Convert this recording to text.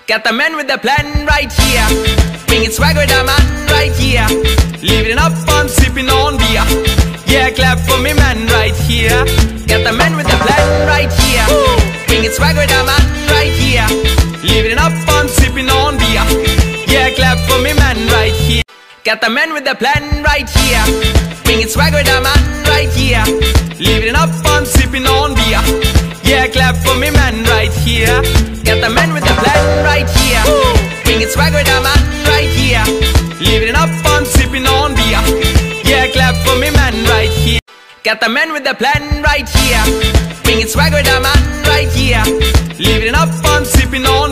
Got the man with the plan right here. Bringing swag with the man right here. Living up on sipping on beer. Yeah, clap for me man right here. Got the man with the plan right here. Bringing swag with the man right here. Living up on sipping on beer. Yeah, clap for me man right here. Got the man with the plan right here. Bringing swag with the man right here. Living up on sipping on beer. Yeah, clap for me man right here. Got the man with the plan right here. Bringing swag with the man right here. Living up on sipping on beer. Yeah, clap for me man right here. Got the man with the plan right here. Bringing swag with the man right here. Living up on sipping on